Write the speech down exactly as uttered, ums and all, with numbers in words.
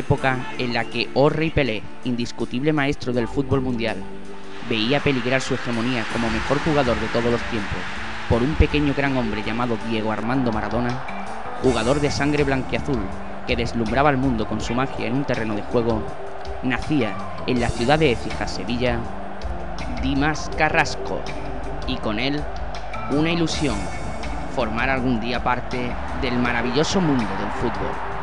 época en la que Henri Pelé, indiscutible maestro del fútbol mundial, veía peligrar su hegemonía como mejor jugador de todos los tiempos por un pequeño gran hombre llamado Diego Armando Maradona, jugador de sangre blanquiazul que deslumbraba al mundo con su magia en un terreno de juego, nacía en la ciudad de Écija, Sevilla, Dimas Carrasco, y con él una ilusión: formar algún día parte del maravilloso mundo del fútbol.